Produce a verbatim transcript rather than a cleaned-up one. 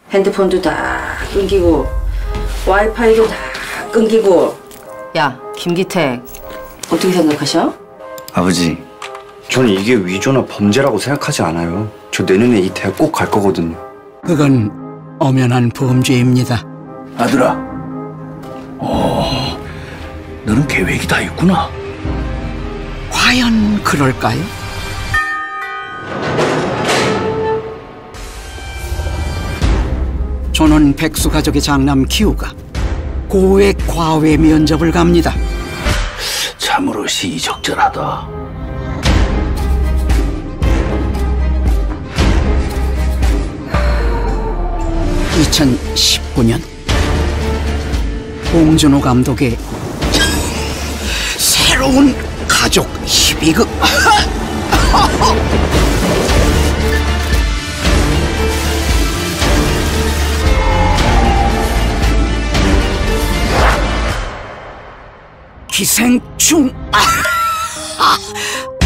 핸드폰도 다 끊기고 와이파이도 다 끊기고. 야, 김기택, 어떻게 생각하셔? 아버지, 저는 이게 위조나 범죄라고 생각하지 않아요. 저 내년에 이 대학 꼭 갈 거거든요. 그건 엄연한 범죄입니다. 아들아, 어, 너는 계획이 다 있구나. 과연 그럴까요? 저는 백수 가족의 장남 기우가 고액 과외 면접을 갑니다. 참으로 시의적절하다. 이천십구 년 봉준호 감독의 새로운 가족 희비극. 기생충.